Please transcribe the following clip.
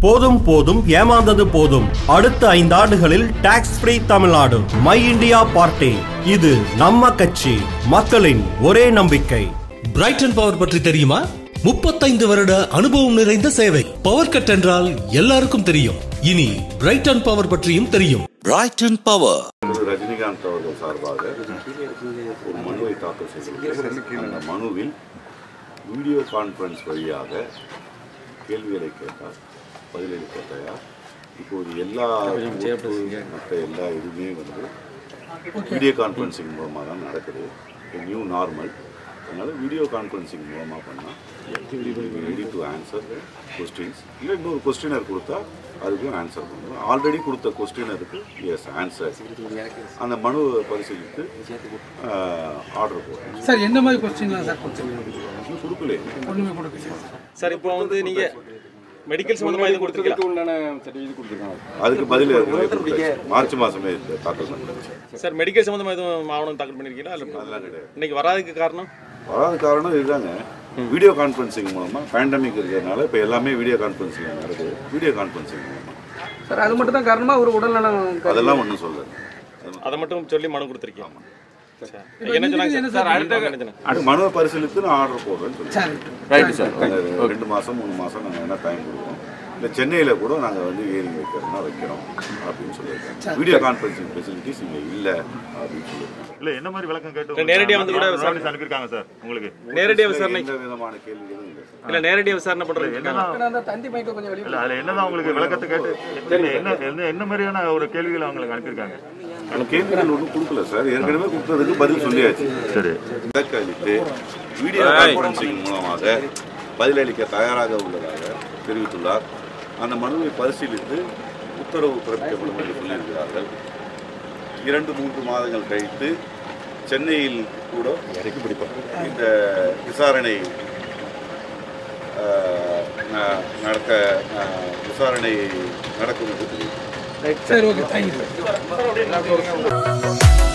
போதும் போதும் ஏமாந்தது போதும். அடுத்த 5 ஆண்டுகளில் tax free Tamil Nadu. My India party. இது நம்ம கட்சி, மக்களின் ஒரே நம்பிக்கை. பிரைட்டன் பவர் பற்றி தெரியுமா? 35 வருட அனுபவம் நிறைந்த சேவை. பவர் கட் என்றால் எல்லாருக்கும் தெரியும். இனி பிரைட்டன் பவர் பற்றியும் தெரியும். Brayton power. ரஜினிகாந்த் அவர்கள் சார்பாக ஒரு மனுவை தாக்கல் செய்திருக்கிறார். அந்த மனுவில் வீடியோ கான்ஃபரன்ஸ் வழியாக கேள்விகளை கேட்டார், பதிலளிக்க தயார். இப்போது மற்ற எல்லா இதுவுமே வீடியோ கான்ஃபரன்சிங் மூலமாக தான் நடக்குது. New normal. அதனால் வீடியோ கான்ஃபரன்சிங் மூலமாக பண்ணால் ரெடி டு ஆன்சர் கொஸ்டின்ஸ். இல்லை இன்னொரு கொஸ்டினர் கொடுத்தா அதுக்கும் ஆன்சர் பண்ணுவோம். ஆல்ரெடி கொடுத்த கொஸ்டினருக்கு எஸ் ஆன்சர். அந்த மனுவை பரிசீலித்து ஆர்டர் போடுறோம். சார் என்ன மாதிரி கொஸ்டின்லாம் சார் கொடுக்கல சார்? இப்போ வந்து நீங்கள் மெடிக்கல் சம்பந்தமாக இது கொடுத்துருக்கீங்க, அதுக்கு பதில் மார்ச் மாதமே தாக்கல் பண்ணிருச்சு. சார் மெடிக்கல் சம்பந்தமாக எதுவும் ஆவணம் தாக்கல் பண்ணியிருக்கீங்களா? இல்லை அதெல்லாம் கிடையாது. இன்னைக்கு வராதுக்கு காரணம் இதுதாங்க. வீடியோ கான்ஃபரன்சிங் மூலமாக பேண்டமிக் இருக்கிறதுனால இப்போ எல்லாமே வீடியோ கான்ஃபரன்சிங் நடக்குது. வீடியோ கான்ஃபரன்சிங் மூலமாக சார் அது மட்டும் தான் காரணமாக ஒரு உடல்நலம் அதெல்லாம் ஒன்றும் சொல்லுது. அதை மட்டும் சொல்லி மனு கொடுத்துருக்கீங்க. மனுவை பரிசீலித்து நான் ஆர்டர் போடுறேன்னு சொல்லி 2 மாதம் 3 மாதம் நாங்கள் என்ன டைம் கொடுக்குறோம். இல்லை சென்னையில் கூட நாங்கள் வந்து ஏரிங் வைக்கிறோம்னா வைக்கிறோம் அப்படின்னு சொல்லியிருக்கோம். வீடியோ கான்ஃபரன்சிங் ஃபெசிலிட்டிஸ் இங்கே இல்லை அப்படின்னு சொல்லியிருக்கோம். இல்லை என்ன மாதிரி விளக்கம் கேட்டு நேரடியாக வந்து கூட விசாரணை அனுப்பியிருக்காங்க சார். உங்களுக்கு நேரடியாக விசாரணை எந்த விதமான கேள்விகளும் இல்லை சார். இல்லை நேரடியாக விசாரணை பண்ணுறது இல்லை அதில் என்னதான் உங்களுக்கு விளக்கத்தை கேட்டு என்ன மாதிரியான ஒரு கேள்விகளை அவங்களுக்கு அனுப்பியிருக்காங்க? கேள்விகள் ஒன்றும் கொடுக்கல சார். ஏற்கனவே கொடுத்ததுக்கு பதில் சொல்லியாச்சு. சரி, விளக்கு அளித்து வீடியோ கான்ஃபரன்சிங் மூலமாக பதிலளிக்க தயாராக உள்ளதாக தெரிவித்துள்ளார். அந்த மனுவை பரிசீலித்து உத்தரவு பிறப்பிக்கப்படும் என்று சொல்லியிருக்கிறார்கள். 2-3 மாதங்கள் கழித்து சென்னையில் கூட இந்த விசாரணை நடக்கும் என்று தெரிவித்தார். சரி, ஓகே, தேங்க்யூ.